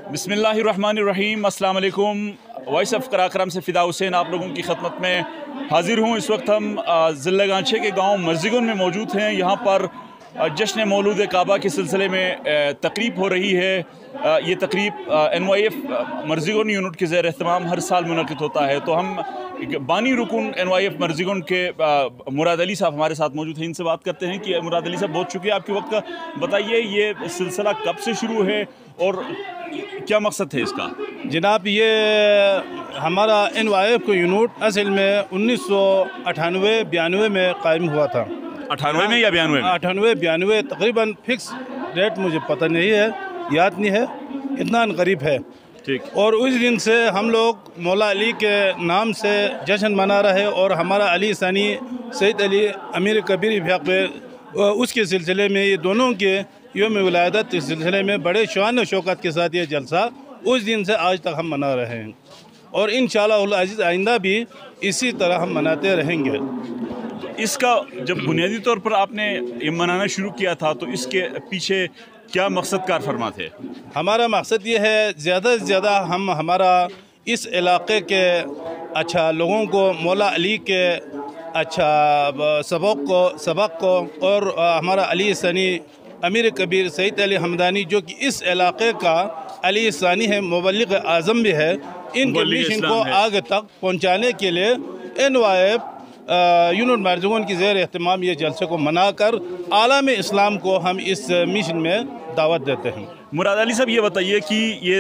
बिस्मिल्लाहिर्रहमानिर्रहीम, अस्सलाम वालेकुम। वॉइस ऑफ कराक्रम से फ़िदा हुसैन आप लोगों की खदमत में हाज़िर हूँ। इस वक्त हम ज़िला गांछे के गांव मर्ज़िगुन में मौजूद हैं। यहाँ पर जश्न मौलूद काबा के सिलसिले में तकरीब हो रही है। ये तकरीब NYF मर्ज़िगुन यूनिट के ज़ेर एहतमाम हर साल मुनक़िद होता है। तो हम बानी रुकन NYF मर्ज़िगुन के मुराद अली साहब हमारे साथ मौजूद हैं। इनसे बात करते हैं कि मुराद अली साहब, बहुत शुक्रिया आपके वक्त का। बताइए, ये सिलसिला कब से शुरू है और क्या मकसद है इसका? जनाब, ये हमारा NYF का यूनिट असल में 1998-92 में कायम हुआ था। 98 में या 92 में? 98-92 तकरीबन। फिक्स डेट मुझे पता नहीं है, याद नहीं है, इतना करीब है। ठीक। और उस दिन से हम लोग मौला अली के नाम से जश्न मना रहे और हमारा अली सानी सैयद अली अमीर कबीर पे उसके सिलसिले में ये दोनों के यौम विलादत के सिलसिले में बड़े शान और शौकत के साथ ये जलसा उस दिन से आज तक हम मना रहे हैं और इंशाअल्लाह अज़ीज़ आइंदा भी इसी तरह हम मनाते रहेंगे। इसका जब बुनियादी तौर पर आपने ये मनाना शुरू किया था तो इसके पीछे क्या मकसद कार फरमा थे? हमारा मकसद ये है ज़्यादा से ज़्यादा हम हमारा इस इलाक़े के लोगों को मौला अली के सबक को और हमारा अली सनी अमीर कबीर सैयद अली हमदानी जो कि इस इलाक़े का अली सानी है, मुबल्लिग़ आज़म भी है, इनके मिशन को आगे तक पहुँचाने के लिए NYF यूनिट मर्ज़िगुन की ज़ेर एहतमाम ये जलसे को मनाकर आलम इस्लाम को हम इस मिशन में दावत देते हैं। मुराद अली साहब, ये बताइए कि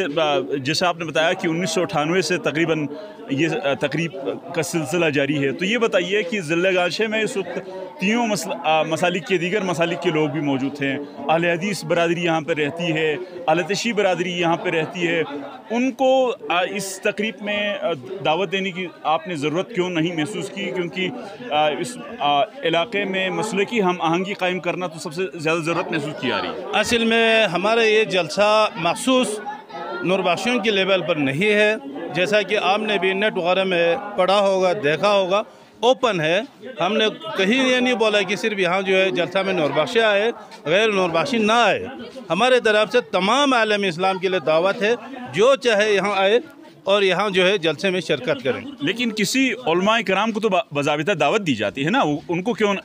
ये जैसे आपने बताया कि 1998 से तकरीबन ये तकरीब का सिलसिला जारी है, तो ये बताइए कि ज़िला गांछे में इस वक्त तीनों मसालिक के दीगर मसालिक के लोग भी मौजूद हैं। अहले हदीस बरादरी यहाँ पर रहती है, अहले तशय्युअ बरादरी यहाँ पर रहती है। उनको इस तकरीब में दावत देने की आपने ज़रूरत क्यों नहीं महसूस की? क्योंकि इस इलाक़े में मसलकी हम आहंगी कायम करना तो सबसे ज़्यादा ज़रूरत महसूस की जा रही है। असल में हमारा ये जलसा मखसूस नूरबख्शियों के लेवल पर नहीं है, जैसा कि आपने भी नेट वगैरह में पढ़ा होगा, देखा होगा, ओपन है। हमने कहीं ये नहीं बोला कि सिर्फ यहाँ जो है जलसा में नूरबख्शी आए, गैर नूरबख्शी ना आए। हमारे तरफ से तमाम आलम इस्लाम के लिए दावत है, जो चाहे यहाँ आए और यहाँ जो है जलसे में शिरकत करें। लेकिन किसी उलमाए कराम को तो बाज़ाबिता दावत दी जाती है ना, उनको क्यों?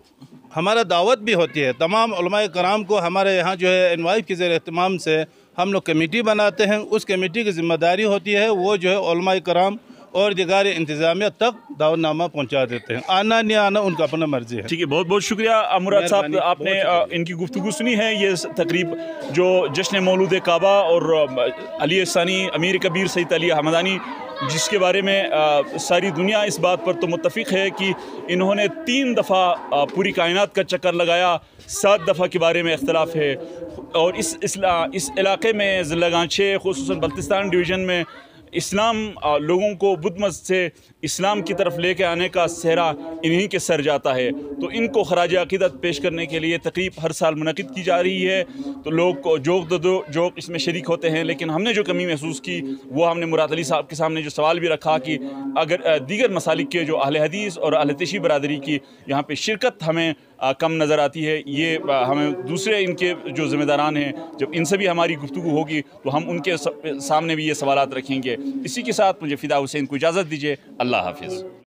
हमारा दावत भी होती है तमाम उलमाए कराम को। हमारे यहाँ जो है NYF के ज़ेर एहतमाम से हम लोग कमेटी बनाते हैं। उस कमेटी की ज़िम्मेदारी होती है वो जो है उलमाए कराम और दिगार इंतज़ामिया तक दावतनामा पहुँचा देते हैं। आना नहीं आना उनका अपना मर्जी है। ठीक है, बहुत बहुत शुक्रिया मुराद साहब, आपने इनकी गुफ्तगू सुनी है। ये तकरीब जो जश्न मौलूद काबा और अली सानी अमीर कबीर सैयद अली हमदानी, जिसके बारे में सारी दुनिया इस बात पर तो मुत्तफ़िक़ है कि इन्होंने 3 दफ़ा पूरी कायनात का चक्कर लगाया, 7 दफ़ा के बारे में इख्तलाफ है। और इस इलाक़े में ज़िला गांछे ख़ुसूसन बल्तिस्तान डिवीज़न में इस्लाम लोगों को बुद्ध मत से इस्लाम की तरफ लेके आने का सेहरा इन्हीं के सर जाता है। तो इनको खराज अक़ीदत पेश करने के लिए तकरीब हर साल मुनक़िद की जा रही है। तो लोग को जोक इसमें शरीक होते हैं। लेकिन हमने जो कमी महसूस की वो हमने मुराद अली साहब के सामने जो सवाल भी रखा कि अगर दीगर मसालिक के जो अहले हदीस और अहले तशय्युअ बरादरी की यहाँ पे शिरकत हमें कम नज़र आती है, ये हमें दूसरे इनके जो ज़िम्मेदारान हैं, जब इनसे भी हमारी गुफ्तगू होगी तो हम उनके सामने भी ये सवालात रखेंगे। इसी के साथ मुझे फ़िदा हुसैन को इजाज़त दीजिए। अल्लाह हाफ़िज़।